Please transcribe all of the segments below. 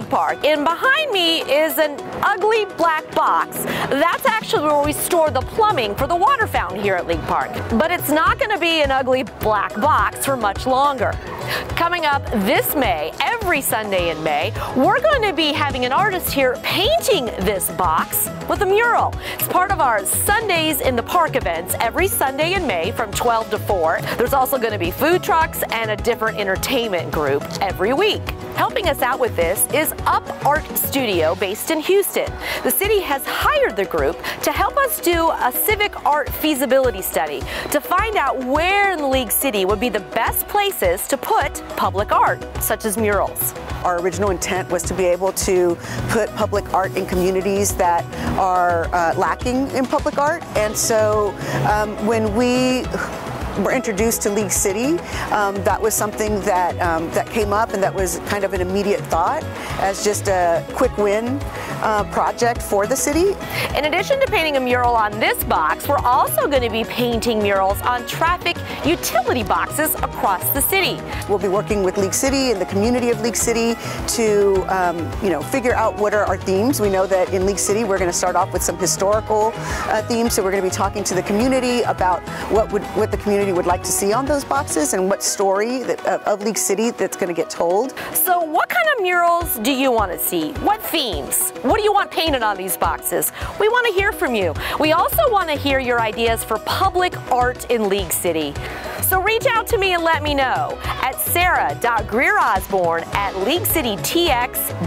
Park. And behind me is an ugly black box. That's actually where we store the plumbing for the water fountain here at League Park. But it's not going to be an ugly black box for much longer. Coming up this May, every Sunday in May, we're going to be having an artist here painting this box with a mural. It's part of our Sundays in the Park events every Sunday in May from 12 to 4. There's also going to be food trucks and a different entertainment group every week. Helping us out with this is Up Art Studio based in Houston. The city has hired the group to help us do a civic art feasibility study to find out where in League City would be the best places to put public art, such as murals. Our original intent was to be able to put public art in communities that are lacking in public art, and so when we were introduced to League City, that was something that that came up, and that was kind of an immediate thought as just a quick win project for the city. In addition to painting a mural on this box, we're also going to be painting murals on traffic utility boxes across the city. We'll be working with League City and the community of League City to figure out what are our themes. We know that in League City we're going to start off with some historical themes, so we're going to be talking to the community about what the community would like to see on those boxes and what story of League City that's going to get told. So what kind of murals do you want to see? What themes? What do you want painted on these boxes? We want to hear from you. We also want to hear your ideas for public art in League City. So reach out to me and let me know at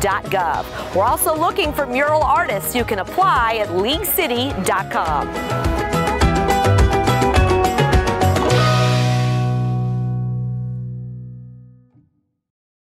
sarah.greerosborn@leaguecitytx.gov. We're also looking for mural artists. You can apply at leaguecity.com.